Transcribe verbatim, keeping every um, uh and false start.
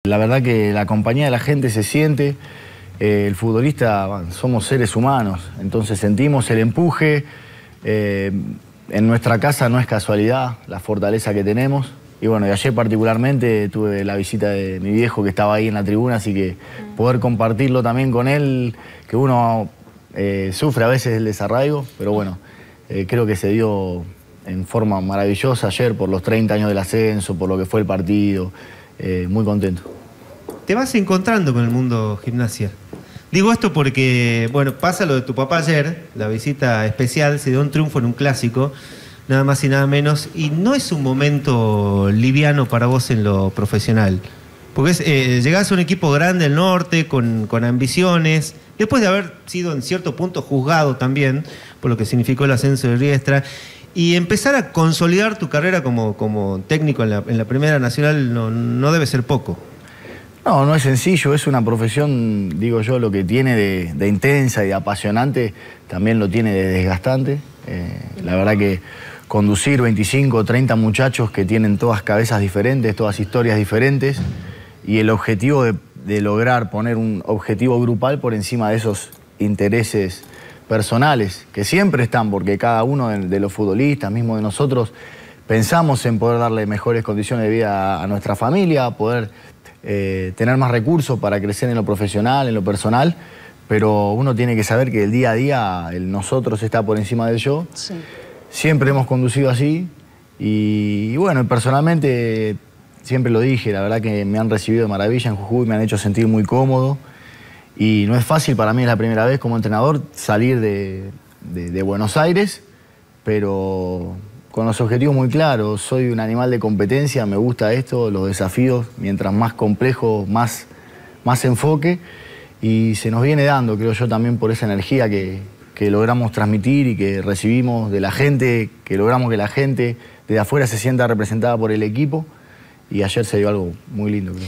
La verdad que la compañía de la gente se siente, eh, el futbolista, bueno, somos seres humanos, entonces sentimos el empuje, eh, en nuestra casa no es casualidad la fortaleza que tenemos. Y bueno, y ayer particularmente tuve la visita de mi viejo que estaba ahí en la tribuna, así que poder compartirlo también con él, que uno eh, sufre a veces el desarraigo, pero bueno, eh, creo que se dio en forma maravillosa ayer por los treinta años del ascenso, por lo que fue el partido, eh, muy contento. Te vas encontrando con el mundo Gimnasia. Digo esto porque, bueno, pasa lo de tu papá ayer, la visita especial, se dio un triunfo en un clásico, nada más y nada menos, y no es un momento liviano para vos en lo profesional. Porque es, eh, llegás a un equipo grande del norte, con, con ambiciones, después de haber sido en cierto punto juzgado también por lo que significó el ascenso de Riestra, y empezar a consolidar tu carrera como, como técnico en la, en la Primera Nacional no, no debe ser poco. No, no es sencillo, es una profesión, digo yo, lo que tiene de, de intensa y de apasionante, también lo tiene de desgastante. Eh, la verdad que conducir veinticinco o treinta muchachos que tienen todas cabezas diferentes, todas historias diferentes, y el objetivo de, de lograr poner un objetivo grupal por encima de esos intereses personales, que siempre están, porque cada uno de, de los futbolistas, mismo de nosotros, pensamos en poder darle mejores condiciones de vida a, a nuestra familia, poder eh, tener más recursos para crecer en lo profesional, en lo personal, pero uno tiene que saber que el día a día el nosotros está por encima del yo. Sí. Siempre hemos conducido así y, y bueno, personalmente siempre lo dije, la verdad que me han recibido de maravilla en Jujuy, me han hecho sentir muy cómodo y no es fácil, para mí es la primera vez como entrenador salir de, de, de Buenos Aires, pero con los objetivos muy claros. Soy un animal de competencia, me gusta esto, los desafíos, mientras más complejo, más, más enfoque, y se nos viene dando, creo yo, también por esa energía que, que logramos transmitir y que recibimos de la gente, que logramos que la gente desde afuera se sienta representada por el equipo, y ayer se dio algo muy lindo, creo.